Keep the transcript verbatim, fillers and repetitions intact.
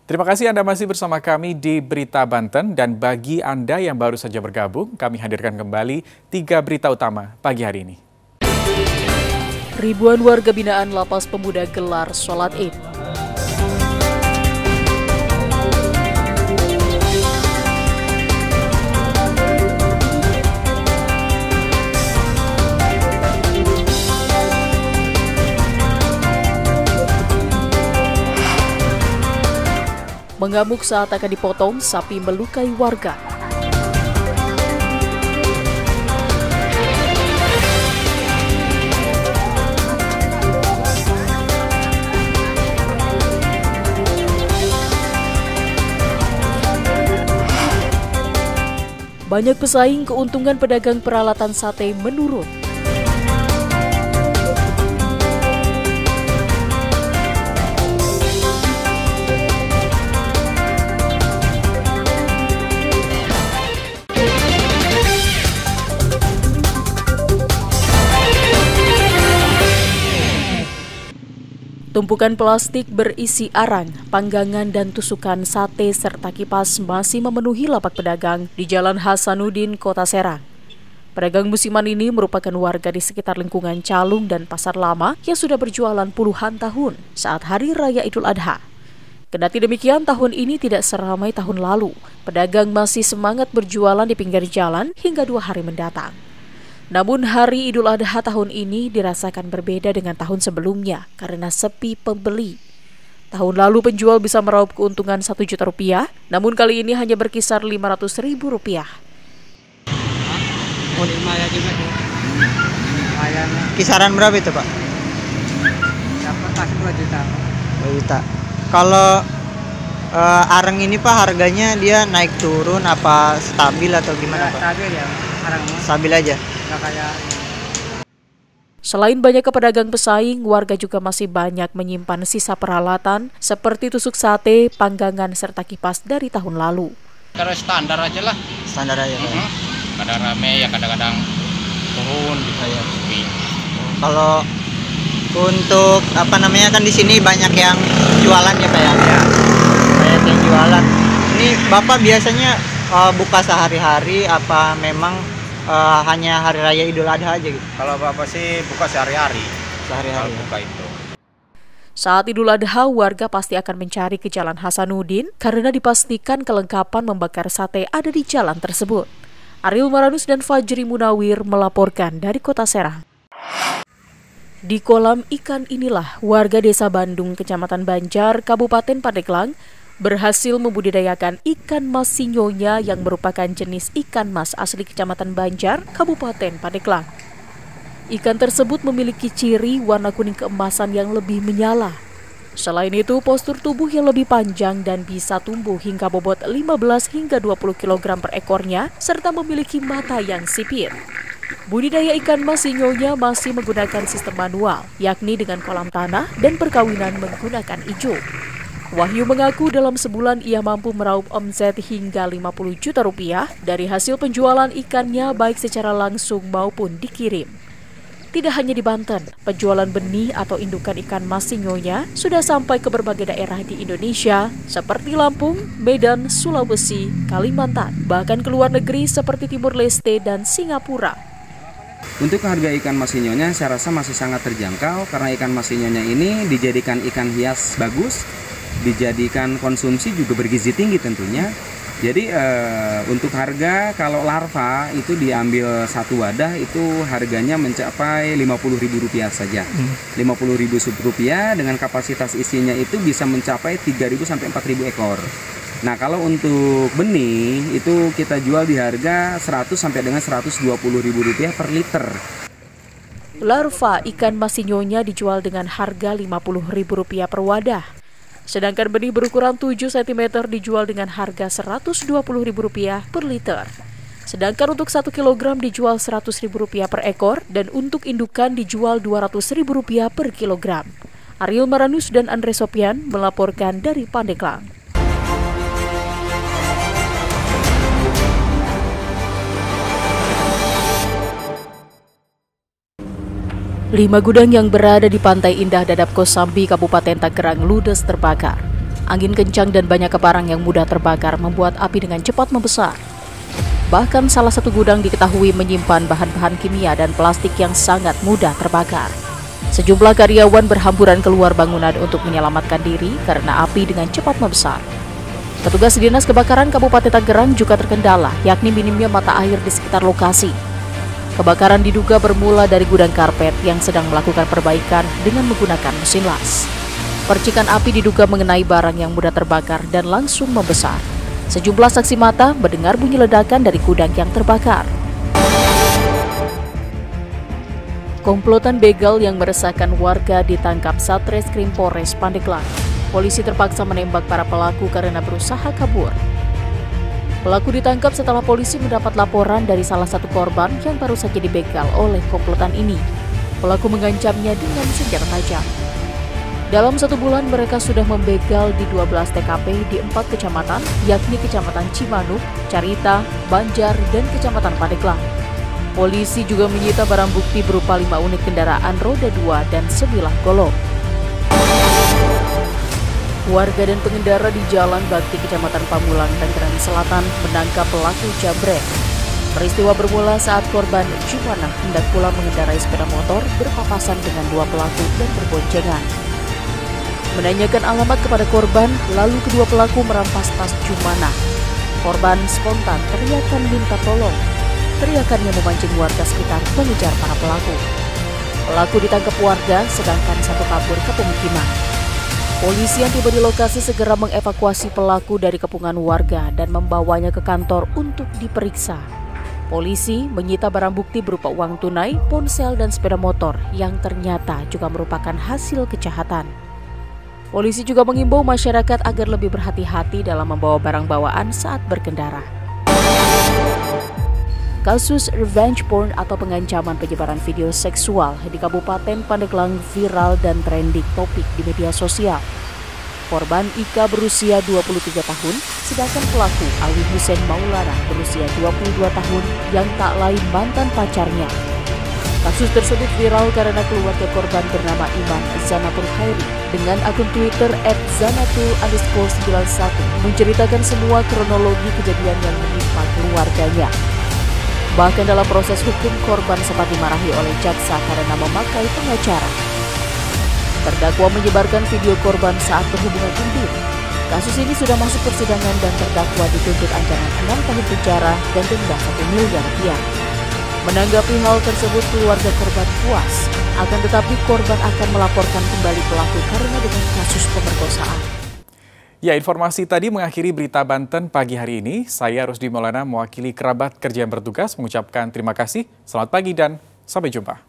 Terima kasih Anda masih bersama kami di Berita Banten, dan bagi Anda yang baru saja bergabung, kami hadirkan kembali tiga berita utama pagi hari ini. Ribuan warga binaan Lapas Pemuda gelar sholat Id. Mengamuk saat akan dipotong, sapi melukai warga. Banyak pesaing, keuntungan pedagang peralatan sate menurun. Tumpukan plastik berisi arang, panggangan dan tusukan sate serta kipas masih memenuhi lapak pedagang di Jalan Hasanuddin, Kota Serang. Pedagang musiman ini merupakan warga di sekitar lingkungan Calung dan Pasar Lama yang sudah berjualan puluhan tahun saat Hari Raya Idul Adha. Kendati demikian, tahun ini tidak seramai tahun lalu. Pedagang masih semangat berjualan di pinggir jalan hingga dua hari mendatang. Namun Hari Idul Adha tahun ini dirasakan berbeda dengan tahun sebelumnya karena sepi pembeli. Tahun lalu penjual bisa meraup keuntungan satu juta rupiah, namun kali ini hanya berkisar lima ratus ribu rupiah. Lumayan juga sih. Lumayan. Kisaran berapa itu, Pak? Dapat pas dua juta. dua juta. Kalau uh, areng ini, Pak, harganya dia naik turun apa stabil atau gimana, Ya, Pak? stabil ya. Arangnya. Stabil aja. Nggak kayak Selain banyaknya pedagang pesaing, warga juga masih banyak menyimpan sisa peralatan seperti tusuk sate, panggangan, serta kipas dari tahun lalu. Terus standar aja lah. Standar aja, Pak. Mm-hmm. Kadang rame ya, kadang-kadang turun gitu ya. Kalau untuk apa namanya, kan di sini banyak yang jualan ya, Pak ya. ya. Banyak yang jualan. Ini Bapak biasanya uh, buka sehari-hari apa memang uh, hanya Hari Raya Idul Adha aja gitu? Kalau Bapak sih buka sehari-hari. Sehari-hari. Kalau buka itu. Saat Idul Adha, warga pasti akan mencari ke Jalan Hasanuddin karena dipastikan kelengkapan membakar sate ada di jalan tersebut. Ariel Maranus dan Fajri Munawir melaporkan dari Kota Serang. Di kolam ikan inilah warga Desa Bandung, Kecamatan Banjar, Kabupaten Pandeglang berhasil membudidayakan ikan mas sinyonya yang merupakan jenis ikan mas asli Kecamatan Banjar, Kabupaten Pandeglang. Ikan tersebut memiliki ciri warna kuning keemasan yang lebih menyala. Selain itu, postur tubuh yang lebih panjang dan bisa tumbuh hingga bobot lima belas hingga dua puluh kilogram per ekornya, serta memiliki mata yang sipit. Budidaya ikan mas sinyonya masih menggunakan sistem manual, yakni dengan kolam tanah dan perkawinan menggunakan ijuk. Wahyu mengaku dalam sebulan ia mampu meraup omset hingga lima puluh juta rupiah dari hasil penjualan ikannya baik secara langsung maupun dikirim. Tidak hanya di Banten, penjualan benih atau indukan ikan mas sinyonya sudah sampai ke berbagai daerah di Indonesia seperti Lampung, Medan, Sulawesi, Kalimantan, bahkan ke luar negeri seperti Timur Leste dan Singapura. Untuk harga ikan mas sinyonya saya rasa masih sangat terjangkau karena ikan mas sinyonya ini dijadikan ikan hias bagus, dijadikan konsumsi juga bergizi tinggi tentunya. Jadi eh, untuk harga kalau larva itu diambil satu wadah itu harganya mencapai lima puluh ribu rupiah saja. Hmm. lima puluh ribu rupiah dengan kapasitas isinya itu bisa mencapai tiga ribu sampai empat ribu ekor. Nah, kalau untuk benih itu kita jual di harga seratus sampai dengan seratus dua puluh ribu rupiah per liter. Larva ikan mas sinyonya dijual dengan harga lima puluh ribu rupiah per wadah. Sedangkan benih berukuran tujuh sentimeter dijual dengan harga seratus dua puluh ribu rupiah per liter. Sedangkan untuk satu kilogram dijual seratus ribu rupiah per ekor dan untuk indukan dijual dua ratus ribu rupiah per kilogram. Ariel Maranus dan Andre Sopian melaporkan dari Pandeglang. Lima gudang yang berada di Pantai Indah Dadap Kosambi, Kabupaten Tangerang ludes terbakar. Angin kencang dan banyak barang yang mudah terbakar membuat api dengan cepat membesar. Bahkan salah satu gudang diketahui menyimpan bahan-bahan kimia dan plastik yang sangat mudah terbakar. Sejumlah karyawan berhamburan keluar bangunan untuk menyelamatkan diri karena api dengan cepat membesar. Petugas Dinas Kebakaran Kabupaten Tangerang juga terkendala, yakni minimnya mata air di sekitar lokasi. Kebakaran diduga bermula dari gudang karpet yang sedang melakukan perbaikan dengan menggunakan mesin las. Percikan api diduga mengenai barang yang mudah terbakar dan langsung membesar. Sejumlah saksi mata mendengar bunyi ledakan dari gudang yang terbakar. Komplotan begal yang meresahkan warga ditangkap Satreskrim Polres Pandeglang. Polisi terpaksa menembak para pelaku karena berusaha kabur. Pelaku ditangkap setelah polisi mendapat laporan dari salah satu korban yang baru saja dibegal oleh komplotan ini. Pelaku mengancamnya dengan senjata tajam. Dalam satu bulan mereka sudah membegal di dua belas T K P di empat kecamatan, yakni Kecamatan Cimanuk, Carita, Banjar, dan Kecamatan Pandeglang. Polisi juga menyita barang bukti berupa lima unit kendaraan roda dua dan sebilah golok. Warga dan pengendara di Jalan Bakti Kecamatan Pamulang, Tangerang Selatan menangkap pelaku jambret. Peristiwa bermula saat korban Jumanah hendak pulang mengendarai sepeda motor berpapasan dengan dua pelaku dan berboncengan. Menanyakan alamat kepada korban, lalu kedua pelaku merampas tas Jumanah. Korban spontan teriakan minta tolong. Teriakannya memancing warga sekitar mengejar para pelaku. Pelaku ditangkap warga, sedangkan satu kabur ke pemukiman. Polisi yang tiba di lokasi segera mengevakuasi pelaku dari kepungan warga dan membawanya ke kantor untuk diperiksa. Polisi menyita barang bukti berupa uang tunai, ponsel, dan sepeda motor yang ternyata juga merupakan hasil kejahatan. Polisi juga mengimbau masyarakat agar lebih berhati-hati dalam membawa barang bawaan saat berkendara. Kasus revenge porn atau pengancaman penyebaran video seksual di Kabupaten Pandeglang viral dan trending topik di media sosial. Korban Ika berusia dua puluh tiga tahun, sedangkan pelaku Ali Hussein Maulana berusia dua puluh dua tahun yang tak lain mantan pacarnya. Kasus tersebut viral karena keluarga korban bernama Iman Zanatul Khairi dengan akun Twitter et zanatul underscore sembilan satu menceritakan semua kronologi kejadian yang menimpa keluarganya. Bahkan dalam proses hukum, korban sempat dimarahi oleh jaksa karena memakai pengacara. Terdakwa menyebarkan video korban saat berhubungan intim. Kasus ini sudah masuk persidangan dan terdakwa dituntut ancaman enam tahun penjara dan denda satu miliar rupiah. Menanggapi hal tersebut, keluarga korban puas. Akan tetapi korban akan melaporkan kembali pelaku karena dengan kasus pemerkosaan. Ya, informasi tadi mengakhiri berita Banten pagi hari ini. Saya Rusdi Maulana mewakili kerabat kerja yang bertugas mengucapkan terima kasih. Selamat pagi dan sampai jumpa.